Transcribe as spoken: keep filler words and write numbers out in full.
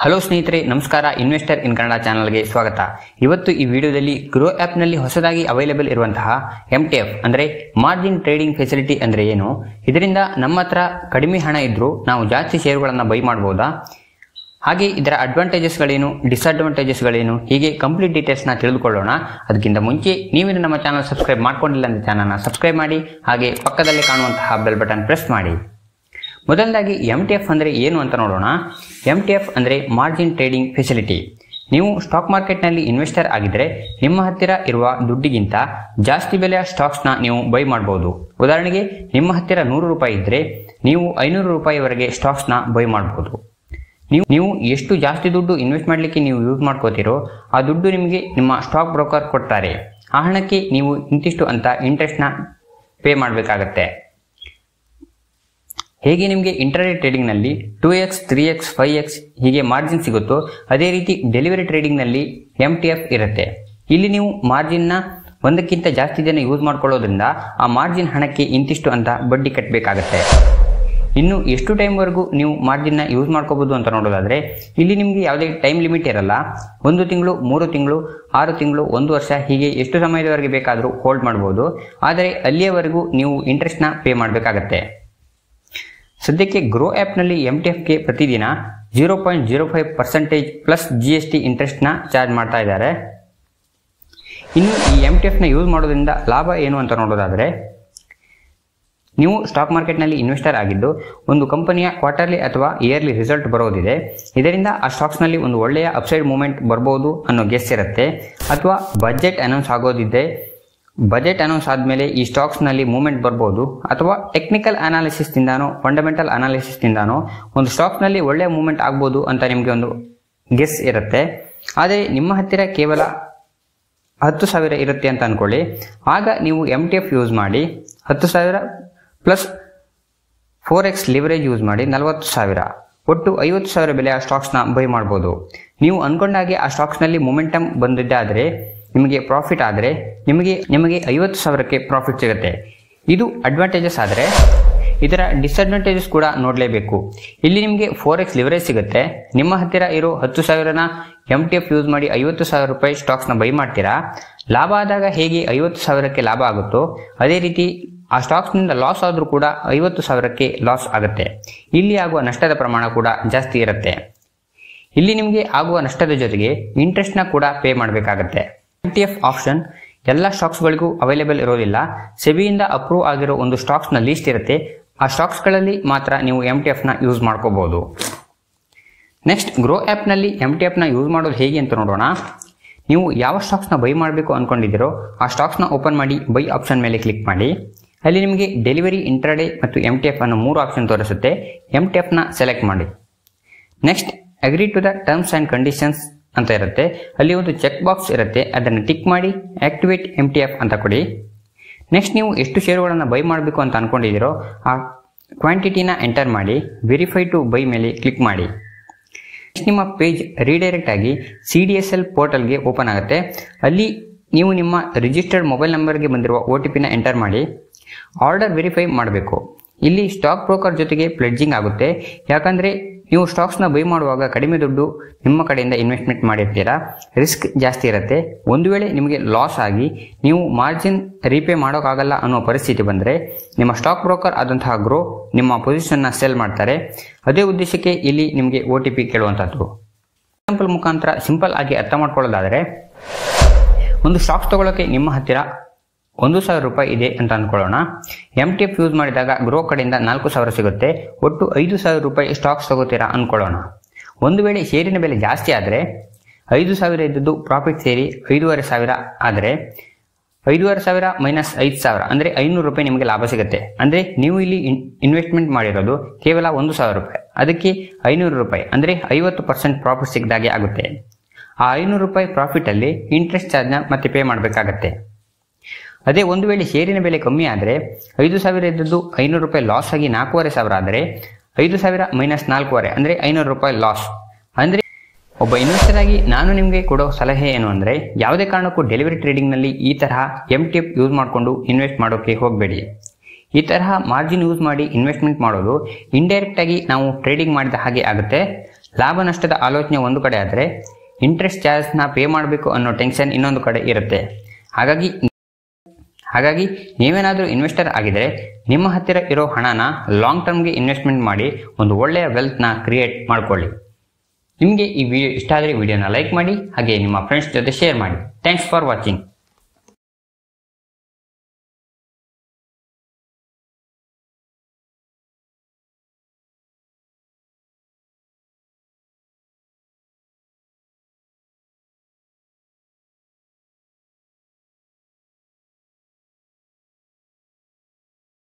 Hello ಸ್ನೇಹಿತರೆ, ನಮಸ್ಕಾರ. Investor ಇನ್ ಕನ್ನಡ ಚಾನಲ್ಗೆ ಸ್ವಾಗತ. ಇವತ್ತು ಈ ವಿಡಿಯೋದಲ್ಲಿ ಗ್ರೋ ಆಪ್ ನಲ್ಲಿ ಹೊಸದಾಗಿ ಅವೈಲೇಬಲ್ ಇರುವಂತಹ ಎಂ ಟಿ ಎಫ್ ಅಂದ್ರೆ ಮಾರ್ಜಿನ್ ಟ್ರೇಡಿಂಗ್ ಫೆಸಿಲಿಟಿ ಅಂದ್ರೆ ಏನು, ಇದರಿಂದ ನಮ್ಮ ಹತ್ರ ಕಡಿಮೆ ಹಣ ಇದ್ರೂ ನಾವು ಜಾಸ್ತಿ ಶೇರುಗಳನ್ನು ಬೈ ಮಾಡಬಹುದಾ, ಹಾಗೆ ಇದರ ಅಡ್ವಾಂಟೇಜಸ್ ಗಳೇನು, ಡಿಸ್ಅಡ್ವಾಂಟೇಜಸ್ ಗಳೇನು, ಹೀಗೆ ಕಂಪ್ಲೀಟ್ ಡೀಟೇಲ್ಸ್ ನ ತಿಳಿದುಕೊಳ್ಳೋಣ. ಅದಕ್ಕಿಂತ ಮುಂಚೆ ನೀವೇನು ನಮ್ಮ ಚಾನಲ್ ಸಬ್ಸ್ಕ್ರೈಬ್ ಮಾಡ್ಕೊಂಡಿಲ್ಲ ಅಂದ್ರೆ ಚಾನಲ್ನ ಸಬ್ಸ್ಕ್ರೈಬ್ ಮಾಡಿ, ಹಾಗೆ ಪಕ್ಕದಲ್ಲಿ ಕಾಣುವಂತಹ ಬೆಲ್ ಬಟನ್ ಪ್ರೆಸ್ ಮಾಡಿ. ಮೊದಲದಾಗಿ ಎಂ ಟಿ ಎಫ್ ಅಂದರೆ ಏನು ಅಂತ ನೋಡೋಣ. ಎಂ ಟಿ ಎಫ್ ಅಂದರೆ ಮಾರ್ಜಿನ್ ಟ್ರೇಡಿಂಗ್ ಫೆಸಿಲಿಟಿ. ನೀವು ಸ್ಟಾಕ್ ಮಾರ್ಕೆಟ್ನಲ್ಲಿ ಇನ್ವೆಸ್ಟರ್ ಆಗಿದ್ದರೆ ನಿಮ್ಮ ಹತ್ತಿರ ಇರುವ ದುಡ್ಡಿಗಿಂತ ಜಾಸ್ತಿ ಬೆಲೆಯ ಸ್ಟಾಕ್ಸ್ನ ನೀವು ಬೈ ಮಾಡಬಹುದು. ಉದಾಹರಣೆಗೆ ನಿಮ್ಮ ಹತ್ತಿರ ನೂರು ರೂಪಾಯಿ ಇದ್ದರೆ ನೀವು ಐನೂರು ರೂಪಾಯಿವರೆಗೆ ಸ್ಟಾಕ್ಸ್ನ ಬೈ ಮಾಡಬಹುದು. ನೀವು ನೀವು ಎಷ್ಟು ಜಾಸ್ತಿ ದುಡ್ಡು ಇನ್ವೆಸ್ಟ್ ಮಾಡಲಿಕ್ಕೆ ನೀವು ಯೂಸ್ ಮಾಡ್ಕೋತೀರೋ ಆ ದುಡ್ಡು ನಿಮಗೆ ನಿಮ್ಮ ಸ್ಟಾಕ್ ಬ್ರೋಕರ್ ಕೊಡ್ತಾರೆ. ಆ ಹಣಕ್ಕೆ ನೀವು ಇಂತಿಷ್ಟು ಅಂತ ಇಂಟ್ರೆಸ್ಟ್ನ ಪೇ ಮಾಡಬೇಕಾಗತ್ತೆ. ಹೇಗೆ ನಿಮಗೆ ಇಂಟರ್ಡೇ ಟ್ರೇಡಿಂಗ್ ನಲ್ಲಿ two x three x five x ಹೀಗೆ ಮಾರ್ಜಿನ್ ಸಿಗುತ್ತೋ ಅದೇ ರೀತಿ ಡೆಲಿವರಿ ಟ್ರೇಡಿಂಗ್ ನಲ್ಲಿ ಎಂ ಟಿ ಎಫ್ ಇರುತ್ತೆ. ಇಲ್ಲಿ ನೀವು ಮಾರ್ಜಿನ್ ನ ಒಂದಕ್ಕಿಂತ ಜಾಸ್ತಿ ದಿನ ಯೂಸ್ ಮಾಡ್ಕೊಳ್ಳೋದ್ರಿಂದ ಆ ಮಾರ್ಜಿನ್ ಹಣಕ್ಕೆ ಇಂತಿಷ್ಟು ಅಂತ ಬಡ್ಡಿ ಕಟ್ಟಬೇಕಾಗತ್ತೆ. ಇನ್ನು ಎಷ್ಟು ಟೈಮ್ ವರೆಗೂ ನೀವು ಮಾರ್ಜಿನ್ ನ ಯೂಸ್ ಮಾಡ್ಕೋಬಹುದು ಅಂತ ನೋಡೋದಾದ್ರೆ ಇಲ್ಲಿ ನಿಮಗೆ ಯಾವುದೇ ಟೈಮ್ ಲಿಮಿಟ್ ಇರಲ್ಲ. ಒಂದು ತಿಂಗಳು, ಮೂರು ತಿಂಗಳು, ಆರು ತಿಂಗಳು, ಒಂದು ವರ್ಷ ಹೀಗೆ ಎಷ್ಟು ಸಮಯದವರೆಗೆ ಬೇಕಾದರೂ ಹೋಲ್ಡ್ ಮಾಡಬಹುದು. ಆದರೆ ಅಲ್ಲಿಯವರೆಗೂ ನೀವು ಇಂಟ್ರೆಸ್ಟ್ ನ ಪೇ ಮಾಡಬೇಕಾಗತ್ತೆ. ಸದ್ಯಕ್ಕೆ ಗ್ರೋ ಆಪ್ ನಲ್ಲಿ ಎಂ ಟಿ ಎಫ್ ಗೆ ಪ್ರತಿದಿನ zero point zero five percentage plus G S T interest ನ ಚಾರ್ಜ್ ಮಾಡ್ತಾ ಇದ್ದಾರೆ. ಇನ್ನು ಈ ಎಂ ಟಿ ಎಫ್ ನ ಯೂಸ್ ಮಾಡೋದ್ರಿಂದ ಲಾಭ ಏನು ಅಂತ ನೋಡೋದಾದ್ರೆ, ನೀವು ಸ್ಟಾಕ್ ಮಾರ್ಕೆಟ್ ನಲ್ಲಿ ಇನ್ವೆಸ್ಟರ್ ಆಗಿದ್ದು ಒಂದು ಕಂಪನಿಯ ಕ್ವಾರ್ಟರ್ಲಿ ಅಥವಾ ಇಯರ್ಲಿ ರಿಸಲ್ಟ್ ಬರೋದಿದೆ. ಇದರಿಂದ ಆ ಸ್ಟಾಕ್ಸ್ ನಲ್ಲಿ ಒಂದು ಒಳ್ಳೆಯ ಅಪ್ಸೈಡ್ ಮೂವ್ಮೆಂಟ್ ಬರಬಹುದು ಅನ್ನೋ ಗೆಸ್ ಇರುತ್ತೆ. ಅಥವಾ ಬಜೆಟ್ ಅನೌನ್ಸ್ ಆಗೋದಿದೆ, ಬಜೆಟ್ ಅನೌನ್ಸ್ ಆದಮೇಲೆ ಈ ಸ್ಟಾಕ್ಸ್ ನಲ್ಲಿ ಮೂವ್ಮೆಂಟ್ ಬರ್ಬೋದು. ಅಥವಾ ಟೆಕ್ನಿಕಲ್ ಅನಾಲಿಸಿಸ್ ನಿಂದಾನೋ ಫಂಡಮೆಂಟಲ್ ಅನಾಲಿಸಿಸ್ ನಿಂದಾನೋ ಒಂದು ಸ್ಟಾಕ್ಸ್ ನಲ್ಲಿ ಒಳ್ಳೆಯ ಮೂವ್ಮೆಂಟ್ ಆಗ್ಬೋದು ಅಂತ ನಿಮಗೆ ಒಂದು ಗೆಸ್ ಇರುತ್ತೆ. ಆದರೆ ನಿಮ್ಮ ಹತ್ತಿರ ಕೇವಲ ಹತ್ತು ಸಾವಿರ ಇರುತ್ತೆ ಅಂತ ಅನ್ಕೊಳ್ಳಿ. ಆಗ ನೀವು ಎಂ ಟಿ ಎಫ್ ಯೂಸ್ ಮಾಡಿ ಹತ್ತು ಸಾವಿರ plus four x leverage use ಮಾಡಿ ನಲವತ್ತು ಸಾವಿರ ಒಟ್ಟು ಐವತ್ತು ಸಾವಿರ ಬೆಲೆಯ ಸ್ಟಾಕ್ಸ್ನ ಬೈ ಮಾಡ್ಬೋದು. ನೀವು ಅನ್ಕೊಂಡಾಗೆ ಆ ಸ್ಟಾಕ್ಸ್ ನಲ್ಲಿ ಮೊಮೆಂಟಮ್ ಬಂದಿದ್ದಾದರೆ ನಿಮಗೆ ಪ್ರಾಫಿಟ್ ಆದರೆ ನಿಮಗೆ ನಿಮಗೆ ಐವತ್ತು ಸಾವಿರಕ್ಕೆ ಪ್ರಾಫಿಟ್ ಸಿಗುತ್ತೆ. ಇದು ಅಡ್ವಾಂಟೇಜಸ್. ಆದರೆ ಇದರ ಡಿಸ್ಅಡ್ವಾಂಟೇಜಸ್ ಕೂಡ ನೋಡಲೇಬೇಕು. ಇಲ್ಲಿ ನಿಮಗೆ ಫೋರ್ ಎಕ್ಸ್ ಲಿವರೇಜ್ ಸಿಗುತ್ತೆ. ನಿಮ್ಮ ಹತ್ತಿರ ಇರೋ ಹತ್ತು ಸಾವಿರನ ಎಂ ಟಿ ಎಫ್ ಯೂಸ್ ಮಾಡಿ ಐವತ್ತು ಸಾವಿರ ರೂಪಾಯಿ ಸ್ಟಾಕ್ಸ್ನ ಬೈ ಮಾಡ್ತೀರಾ. ಲಾಭ ಆದಾಗ ಹೇಗೆ ಐವತ್ತು ಸಾವಿರಕ್ಕೆ ಲಾಭ ಆಗುತ್ತೋ ಅದೇ ರೀತಿ ಆ ಸ್ಟಾಕ್ಸ್ನಿಂದ ಲಾಸ್ ಆದರೂ ಕೂಡ ಐವತ್ತು ಸಾವಿರಕ್ಕೆ ಲಾಸ್ ಆಗುತ್ತೆ. ಇಲ್ಲಿ ಆಗುವ ನಷ್ಟದ ಪ್ರಮಾಣ ಕೂಡ ಜಾಸ್ತಿ ಇರುತ್ತೆ. ಇಲ್ಲಿ ನಿಮಗೆ ಆಗುವ ನಷ್ಟದ ಜೊತೆಗೆ ಇಂಟ್ರೆಸ್ಟ್ನ ಕೂಡ ಪೇ ಮಾಡಬೇಕಾಗತ್ತೆ. ಎಂ ಟಿ ಎಫ್ ಆಪ್ಷನ್ ಎಲ್ಲ ಸ್ಟಾಕ್ಸ್ಗಳಿಗೂ ಅವೈಲೇಬಲ್ ಇರೋದಿಲ್ಲ. ಸೆಬಿಯಿಂದ ಅಪ್ರೂವ್ ಆಗಿರೋ ಒಂದು ಸ್ಟಾಕ್ಸ್ನ ಲೀಸ್ಟ್ ಇರುತ್ತೆ. ಆ ಸ್ಟಾಕ್ಸ್ಗಳಲ್ಲಿ ಮಾತ್ರ ನೀವು ಎಂ ಟಿ ಎಫ್ನ ಯೂಸ್ ಮಾಡ್ಕೋಬಹುದು. ನೆಕ್ಸ್ಟ್, ಗ್ರೋ ಆ್ಯಪ್ನಲ್ಲಿ ಎಂ ಟಿ ಎಫ್ನ ಯೂಸ್ ಮಾಡೋದು ಹೇಗೆ ಅಂತ ನೋಡೋಣ. ನೀವು ಯಾವ ಸ್ಟಾಕ್ಸ್ನ ಬೈ ಮಾಡಬೇಕು ಅಂದ್ಕೊಂಡಿದ್ದೀರೋ ಆ ಸ್ಟಾಕ್ಸ್ನ ಓಪನ್ ಮಾಡಿ ಬೈ ಆಪ್ಷನ್ ಮೇಲೆ ಕ್ಲಿಕ್ ಮಾಡಿ. ಅಲ್ಲಿ ನಿಮಗೆ ಡೆಲಿವರಿ, ಇಂಟ್ರಾಡೇ ಮತ್ತು ಎಂ ಟಿ ಎಫ್ ಅನ್ನೋ ಮೂರು ಆಪ್ಷನ್ ತೋರಿಸುತ್ತೆ. ಎಂ ಟಿ ಎಫ್ನ ಸೆಲೆಕ್ಟ್ ಮಾಡಿ. Next, agree to the terms and conditions ಅಂತ ಇರುತ್ತೆ. ಅಲ್ಲಿ ಒಂದು ಚೆಕ್ ಬಾಕ್ಸ್ ಇರುತ್ತೆ, ಅದನ್ನು ಟಿಕ್ ಮಾಡಿ ಆಕ್ಟಿವೇಟ್ ಎಂ ಟಿ ಎಫ್ ಅಂತ ಕೊಡಿ. ನೆಕ್ಸ್ಟ್, ನೀವು ಎಷ್ಟು ಷೇರುಗಳನ್ನು ಬೈ ಮಾಡಬೇಕು ಅಂತ ಅನ್ಕೊಂಡಿದ್ದೀರೋ ಆ ಕ್ವಾಂಟಿಟಿನ ಎಂಟರ್ ಮಾಡಿ ವೆರಿಫೈ ಟು ಬೈ ಮೇಲೆ ಕ್ಲಿಕ್ ಮಾಡಿ. ನೆಕ್ಸ್ಟ್, ನಿಮ್ಮ ಪೇಜ್ ರೀಡೈರೆಕ್ಟ್ ಆಗಿ ಸಿ ಡಿ ಎಸ್ ಎಲ್ ಪೋರ್ಟಲ್ಗೆ ಓಪನ್ ಆಗುತ್ತೆ. ಅಲ್ಲಿ ನೀವು ನಿಮ್ಮ ರಿಜಿಸ್ಟರ್ಡ್ ಮೊಬೈಲ್ ನಂಬರ್ಗೆ ಬಂದಿರುವ ಒ ಟಿ ಪಿನ ಎಂಟರ್ ಮಾಡಿ ಆರ್ಡರ್ ವೆರಿಫೈ ಮಾಡಬೇಕು. ಇಲ್ಲಿ ಸ್ಟಾಕ್ ಬ್ರೋಕರ್ ಜೊತೆಗೆ ಪ್ಲೆಡ್ಜಿಂಗ್ ಆಗುತ್ತೆ. ಯಾಕಂದರೆ ನೀವು ಸ್ಟಾಕ್ಸ್ನ ಬೈ ಮಾಡುವಾಗ ಕಡಿಮೆ ದುಡ್ಡು ನಿಮ್ಮ ಕಡೆಯಿಂದ ಇನ್ವೆಸ್ಟ್ಮೆಂಟ್ ಮಾಡಿರ್ತೀರಾ, ರಿಸ್ಕ್ ಜಾಸ್ತಿ ಇರುತ್ತೆ. ಒಂದು ವೇಳೆ ನಿಮಗೆ ಲಾಸ್ ಆಗಿ ನೀವು ಮಾರ್ಜಿನ್ ರೀಪೇ ಮಾಡೋಕ್ಕಾಗಲ್ಲ ಅನ್ನೋ ಪರಿಸ್ಥಿತಿ ಬಂದರೆ ನಿಮ್ಮ ಸ್ಟಾಕ್ ಬ್ರೋಕರ್ ಆದಂತಹ ಗ್ರೋ ನಿಮ್ಮ ಪೊಸಿಷನ್ನ ಸೆಲ್ ಮಾಡ್ತಾರೆ. ಅದೇ ಉದ್ದೇಶಕ್ಕೆ ಇಲ್ಲಿ ನಿಮಗೆ ಒ ಟಿ ಪಿ ಕೇಳುವಂಥದ್ದು. ಎಕ್ಸಾಂಪಲ್ ಮುಖಾಂತರ ಸಿಂಪಲ್ ಆಗಿ ಅರ್ಥ ಮಾಡ್ಕೊಳ್ಳೋದಾದರೆ, ಒಂದು ಸ್ಟಾಕ್ಸ್ ತಗೊಳ್ಳೋಕೆ ನಿಮ್ಮ ಹತ್ತಿರ ಒಂದು ಸಾವಿರ ರೂಪಾಯಿ ಇದೆ ಅಂತ ಅಂದ್ಕೊಳ್ಳೋಣ. ಎಂ ಟಿ ಎಫ್ ಯೂಸ್ ಮಾಡಿದಾಗ ಗ್ರೋ ಕಡೆಯಿಂದ ನಾಲ್ಕು ಸಾವಿರ ಸಿಗುತ್ತೆ. ಒಟ್ಟು ಐದು ಸಾವಿರ ರೂಪಾಯಿ ಸ್ಟಾಕ್ಸ್ ತಗೋತೀರಾ ಅಂದ್ಕೊಳ್ಳೋಣ. ಒಂದು ವೇಳೆ ಷೇರಿನ ಬೆಲೆ ಜಾಸ್ತಿ ಆದರೆ ಐದು ಸಾವಿರ ಇದ್ದದ್ದು ಪ್ರಾಫಿಟ್ ಸೇರಿ ಐದೂವರೆ ಸಾವಿರ ಆದರೆ ಐದೂವರೆ ಸಾವಿರ ಮೈನಸ್ ಐದು ಸಾವಿರ ಅಂದರೆ ಐನೂರು ರೂಪಾಯಿ ನಿಮಗೆ ಲಾಭ ಸಿಗುತ್ತೆ. ಅಂದರೆ ನೀವು ಇಲ್ಲಿ ಇನ್ವೆಸ್ಟ್ಮೆಂಟ್ ಮಾಡಿರೋದು ಕೇವಲ ಒಂದು ಸಾವಿರ ರೂಪಾಯಿ, ಅದಕ್ಕೆ ಐನೂರು ರೂಪಾಯಿ ಅಂದರೆ ಐವತ್ತು ಪರ್ಸೆಂಟ್ ಪ್ರಾಫಿಟ್ ಸಿಕ್ಕಿದಾಗೆ ಆಗುತ್ತೆ. ಆ ಐನೂರು ರೂಪಾಯಿ ಪ್ರಾಫಿಟಲ್ಲಿ ಇಂಟ್ರೆಸ್ಟ್ ಚಾರ್ಜ್ನ ಮತ್ತೆ ಪೇ ಮಾಡಬೇಕಾಗತ್ತೆ. ಅದೇ ಒಂದು ವೇಳೆ ಷೇರಿನ ಬೆಲೆ ಕಮ್ಮಿ ಆದರೆ ಐದು ಸಾವಿರ ಇದ್ದದ್ದು ಐನೂರು ರೂಪಾಯಿ ಲಾಸ್ ಆಗಿ ನಾಲ್ಕೂವರೆ ಸಾವಿರ ಆದರೆ ಐದು ಸಾವಿರ ಮೈನಸ್ ನಾಲ್ಕೂವರೆ ಅಂದರೆ ಐನೂರು ರೂಪಾಯಿ ಲಾಸ್. ಅಂದರೆ ಒಬ್ಬ ಇನ್ವೆಸ್ಟರ್ ಆಗಿ ನಾನು ನಿಮಗೆ ಕೊಡೋ ಸಲಹೆ ಏನು ಅಂದರೆ, ಯಾವುದೇ ಕಾರಣಕ್ಕೂ ಡೆಲಿವರಿ ಟ್ರೇಡಿಂಗ್ನಲ್ಲಿ ಈ ತರಹ ಎಂ ಟಿ ಎಫ್ ಯೂಸ್ ಮಾಡಿಕೊಂಡು ಇನ್ವೆಸ್ಟ್ ಮಾಡೋಕ್ಕೆ ಹೋಗಬೇಡಿ. ಈ ತರಹ ಮಾರ್ಜಿನ್ ಯೂಸ್ ಮಾಡಿ ಇನ್ವೆಸ್ಟ್ಮೆಂಟ್ ಮಾಡೋದು ಇಂಡೈರೆಕ್ಟ್ ಆಗಿ ನಾವು ಟ್ರೇಡಿಂಗ್ ಮಾಡಿದ ಹಾಗೆ ಆಗುತ್ತೆ. ಲಾಭ ನಷ್ಟದ ಆಲೋಚನೆ ಒಂದು ಕಡೆ ಆದರೆ ಇಂಟ್ರೆಸ್ಟ್ ಚಾರ್ಜ್ನ ಪೇ ಮಾಡಬೇಕು ಅನ್ನೋ ಟೆನ್ಷನ್ ಇನ್ನೊಂದು ಕಡೆ ಇರುತ್ತೆ. ಹಾಗಾಗಿ ಹಾಗಾಗಿ ನೀವೇನಾದರೂ ಇನ್ವೆಸ್ಟರ್ ಆಗಿದ್ರೆ ನಿಮ್ಮ ಹತ್ತಿರ ಇರೋ ಹಣನ ಲಾಂಗ್ ಟರ್ಮ್ಗೆ ಇನ್ವೆಸ್ಟ್ಮೆಂಟ್ ಮಾಡಿ ಒಂದು ಒಳ್ಳೆಯ ವೆಲ್ತ್ನ ಕ್ರಿಯೇಟ್ ಮಾಡ್ಕೊಳ್ಳಿ. ನಿಮಗೆ ಈ ವಿಡಿಯೋ ಇಷ್ಟ ಆದರೆ ವಿಡಿಯೋನ ಲೈಕ್ ಮಾಡಿ, ಹಾಗೆ ನಿಮ್ಮ ಫ್ರೆಂಡ್ಸ್ ಜೊತೆ ಶೇರ್ ಮಾಡಿ. Thanks for watching.